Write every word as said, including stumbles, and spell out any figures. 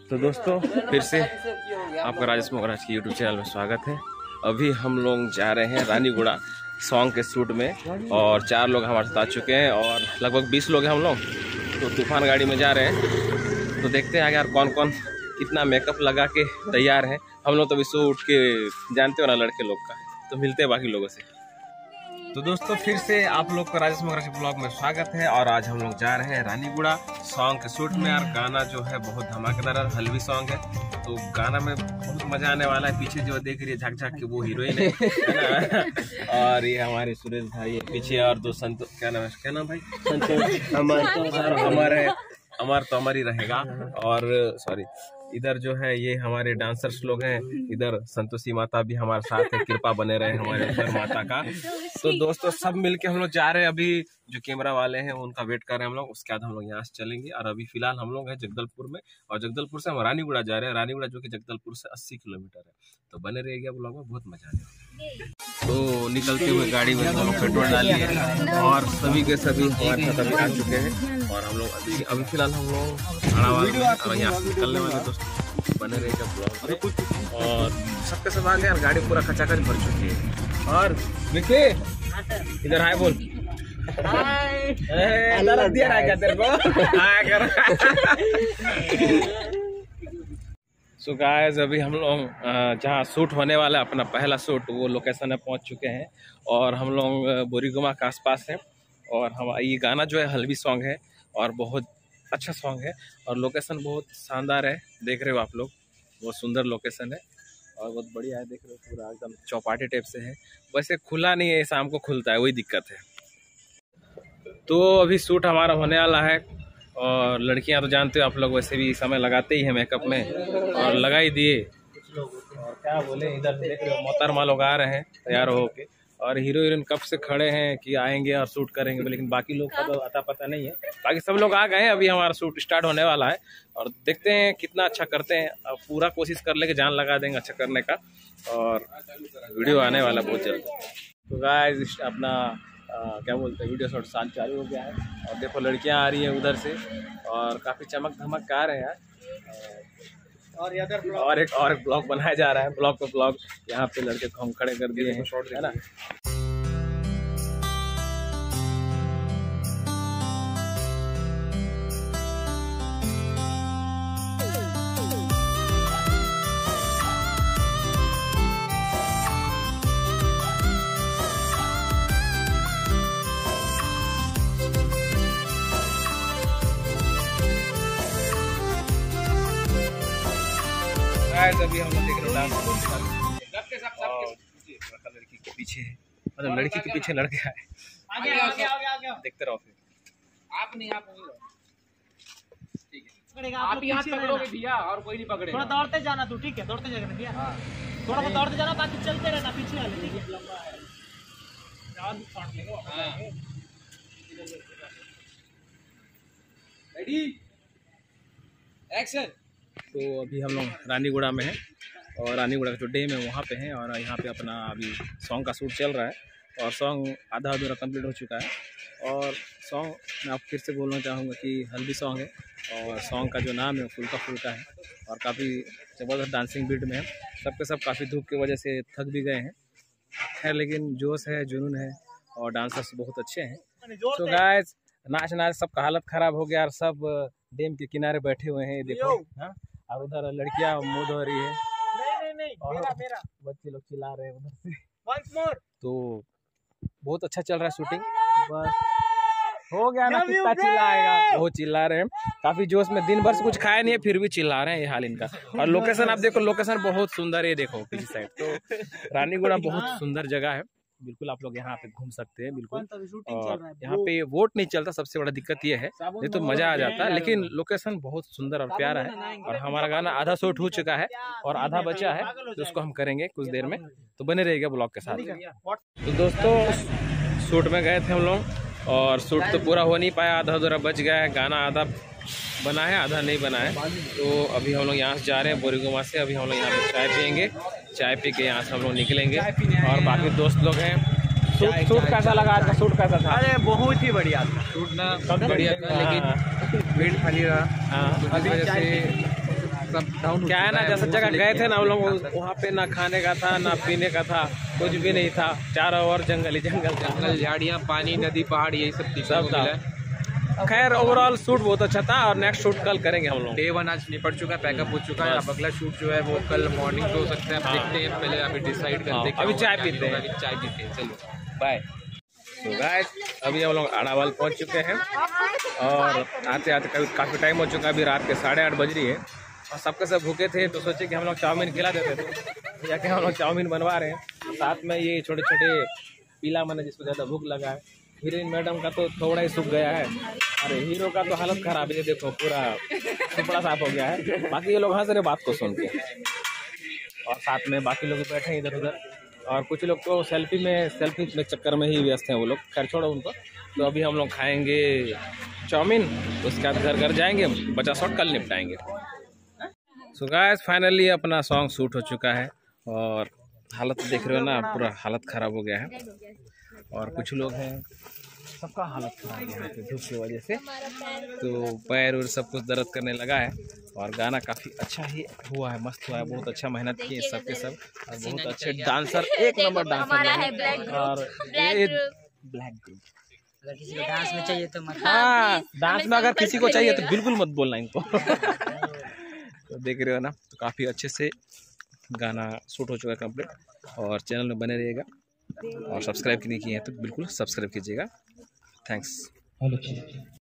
तो दोस्तों फिर से आपका राजेश मोगराज की यूट्यूब चैनल में स्वागत है। अभी हम लोग जा रहे हैं रानीगुड़ा सॉन्ग के शूट में और चार लोग हमारे साथ आ चुके हैं और लगभग बीस लोग हैं हम लोग। तो तूफान गाड़ी में जा रहे हैं, तो देखते हैं आगे यार कौन कौन कितना मेकअप लगा के तैयार है। हम लोग तो अभी सो उठ के जानते हो ना लड़के लोग का, तो मिलते हैं बाकी लोगों से। तो दोस्तों फिर से आप लोग का राजेश मोगराज ब्लॉग में स्वागत है और आज हम लोग जा रहे हैं रानीगुड़ा सॉन्ग के शूट में। और गाना जो है बहुत धमाकेदार और हल्वी सॉन्ग है, तो गाना में बहुत मजा आने वाला है। पीछे जो देख रही है झाक झाक के वो हीरोइन है और ये हमारे सुरेश भाई है पीछे, और दो संतो क्या नाम है, क्या नाम भाई संतोष अमर है, अमर तो अमर ही रहेगा। और सॉरी इधर जो है ये हमारे डांसर्स लोग हैं, इधर संतोषी माता भी हमारे साथ है, कृपा बने रहे हमारे ऊपर माता का। तो दोस्तों सब मिलके हम लोग जा रहे हैं। अभी जो कैमरा वाले हैं उनका वेट कर रहे हैं हम लोग, उसके बाद हम लोग यहाँ से चलेंगे। और अभी फिलहाल हम लोग हैं जगदलपुर में और जगदलपुर से हम रानीगुड़ा जा रहे हैं। रानीगुड़ा जो कि जगदलपुर से अस्सी किलोमीटर है, तो बने रहेगा ब्लॉग में, बहुत मजा आएगा। तो निकलते हुए गाड़ी में हम लोग पेट्रोल डालिए और सभी के सभी हमारे साथ अभी आ चुके हैं। और हम लोग अभी अभी फिलहाल हम लोग और यहाँ से निकलने वाले दोस्तों, बने रहेगा ब्लॉग में। और सबके सब आ गए और गाड़ी पूरा खचाखच भर चुकी है। और विक्की इधर हाय बोल, दिया रहा क्या तेरे को हाय कर। सो गाइस अभी हम लोग जहाँ शूट होने वाला है अपना पहला शूट, वो लोकेशन में पहुँच चुके हैं और हम लोग बोरीगुमा के आसपास हैं। और हम ये गाना जो है हल्वी सॉन्ग है और बहुत अच्छा सॉन्ग है और लोकेशन बहुत शानदार है, देख रहे हो आप लोग, बहुत सुंदर लोकेशन है और बहुत बढ़िया है, देख रहे हो पूरा एकदम चौपाटी टाइप से है। वैसे खुला नहीं है, शाम को खुलता है, वही दिक्कत है। तो अभी शूट हमारा होने वाला है और लड़कियां तो जानते हो आप लोग वैसे भी समय लगाते ही है मेकअप में, और लगा ही दिए। और क्या बोले, इधर देख रहे हो मोहतरमा लोग आ रहे हैं तैयार होके, और हीरो हीरोइन कब से खड़े हैं कि आएंगे और शूट करेंगे, लेकिन बाकी लोग का तो अता पता नहीं है। बाकी सब लोग आ गए हैं, अभी हमारा शूट स्टार्ट होने वाला है और देखते हैं कितना अच्छा करते हैं। अब पूरा कोशिश कर लेके जान लगा देंगे अच्छा करने का, और वीडियो आने वाला बहुत जल्द। तो गाइस अपना आ, क्या बोलते हैं वीडियो शॉट साल चालू हो गया है और देखो लड़कियां आ रही हैं उधर से और काफ़ी चमक धमक का आ रहे हैं यार। और इधर और एक और एक ब्लॉग बनाया जा रहा है, ब्लॉग पे ब्लॉग, यहाँ पे लड़के को हम खड़े कर दिए हैं, है ना। अभी हम लोग देख रहे हैं लड़की के पीछे, मतलब लड़की के पीछे लड़के आए, देखते रहो फिर। आप नहीं आप ठीक है, आप यहाँ पकड़ोगे भैया और कोई नहीं पकड़ेगा। थोड़ा दौड़ते जाना तू, ठीक है, दौड़ते जाना भैया, थोड़ा सा दौड़ते जाना, बाकी चलते रहना पीछे वाले, ठीक है, लंबा है। Ready action. तो अभी हम लोग रानीगुड़ा में हैं और रानीगुड़ा का जो डैम है वहाँ पे हैं और यहाँ पे अपना अभी सॉन्ग का शूट चल रहा है और सॉन्ग आधा अधूरा कंप्लीट हो चुका है। और सॉन्ग मैं आप फिर से बोलना चाहूँगा कि हल्दी सॉन्ग है और सॉन्ग का जो नाम है फुल्का फुल्का है और काफ़ी ज़बरदस्त डांसिंग बीट में है। सबके सब काफ़ी धूप की वजह से थक भी गए हैं, खैर लेकिन जोश है, जुनून है और डांसर्स बहुत अच्छे हैं। तो गाइस नाच नाच सबका हालत ख़राब हो गया और सब डैम के किनारे बैठे हुए हैं, देखो हाँ। और उधर लड़कियां मूड हो रही है, नहीं नहीं नहीं और मेरा, मेरा। बच्चे लोग चिल्ला रहे हैं उधर से। Once more। तो बहुत अच्छा चल रहा है शूटिंग, बस हो गया ना, कितना चिल्लाएगा, बहुत चिल्ला रहे हैं, काफी जोश में, दिन भर से कुछ खाया नहीं है फिर भी चिल्ला रहे हैं, ये हाल इनका। और लोकेशन आप देखो, लोकेशन बहुत सुंदर है, देखो पीछे साइड। तो रानीगुड़ा बहुत सुंदर जगह है, बिल्कुल आप लोग यहाँ पे घूम सकते हैं बिल्कुल। और यहाँ पे वोट नहीं चलता, सबसे बड़ा दिक्कत ये है, नहीं तो मजा आ जाता है। लेकिन लोकेशन बहुत सुंदर और प्यारा है और हमारा गाना आधा शूट हो चुका है और आधा बचा है, तो उसको हम करेंगे कुछ देर में, तो बने रहेगा ब्लॉग के साथ। तो दोस्तों शूट में गए थे हम लोग और शूट तो पूरा हो नहीं पाया, आधा अधूरा बच गया है, गाना आधा बना है आधा नहीं बना है। तो अभी हम लोग यहाँ से जा रहे हैं बोरीगुमा से, अभी हम लोग यहाँ पे चाय पियेंगे, चाय पी के यहाँ से हम लोग निकलेंगे। और बाकी दोस्त लोग हैं। सूट सूट कैसा लगा आपका, सूट कैसा था? अरे बहुत ही बढ़िया था, सूट ना सब बढ़िया था, लेकिन भीड़ खाली रहा, हाँ, इस वजह से सब डाउन। क्या है ना, जैसे जगह गए थे ना हम लोग, वहाँ पे ना खाने का था ना पीने का था, कुछ भी नहीं था, चारों ओर जंगल ही जंगल जंगल झाड़ियाँ पानी नदी पहाड़ यही सब सब था। खैर ओवरऑल शूट बहुत अच्छा था और नेक्स्ट शूट कल करेंगे हम लोग। डे वन आज निपट चुका है, पैकअप हो चुका है। अब अगला शूट जो है वो कल मॉर्निंग पे हो सकता है। देखते हैं, पहले अभी डिसाइड करते हैं। अभी चाय पीते हैं, चाय पीते हैं, चलो बाय। तो गाइस अभी हम लोग अड़ावल पहुंच चुके हैं और आते आते कभी काफ़ी टाइम हो चुका है। अभी रात के साढ़े आठ बज रही है और सबके सब भूखे थे तो सोचे कि हम लोग चाउमीन खिला देते थे। जाके हम लोग चाउमीन बनवा रहे हैं, साथ में ये छोटे छोटे पीला मैंने जिसको ज़्यादा भूख लगा है। हीरोइन मैडम का तो थोड़ा ही सूख गया है, अरे हीरो का तो हालत खराब है, देखो पूरा टुकड़ा साफ हो गया है। बाकी ये लोग हंस रहे बात को सुन के और साथ में बाकी लोग बैठे हैं इधर उधर और कुछ लोग तो सेल्फी में सेल्फी में चक्कर में ही व्यस्त हैं वो लोग। खैर छोड़ो उनको। तो अभी हम लोग खाएंगे चाउमीन, उसके बाद घर घर जाएंगे, बचा शॉट कल निपटाएंगे। सो गाइस फाइनली अपना सॉन्ग शूट हो चुका है और हालत देख रहे हो ना, पूरा हालत ख़राब हो गया है। और कुछ लोग हैं, सबका हालत खराब है यहाँ पे धूप की वजह से, तो पैर और सब कुछ दर्द करने लगा है। और गाना काफ़ी अच्छा ही हुआ है, मस्त हुआ है, बहुत अच्छा मेहनत किए सब के सब और बहुत अच्छे डांसर, एक नंबर डांसर है। और ये ब्लैक ग्रुप, अगर किसी को डांस में चाहिए तो मत। हाँ डांस में अगर किसी को चाहिए तो बिल्कुल मत बोलना इनको। तो देख रहे हो ना, तो काफ़ी अच्छे से गाना शूट हो चुका है कंप्लीट। और चैनल में बने रहिएगा और सब्सक्राइब नहीं किए हैं तो बिल्कुल सब्सक्राइब कीजिएगा। थैंक्स।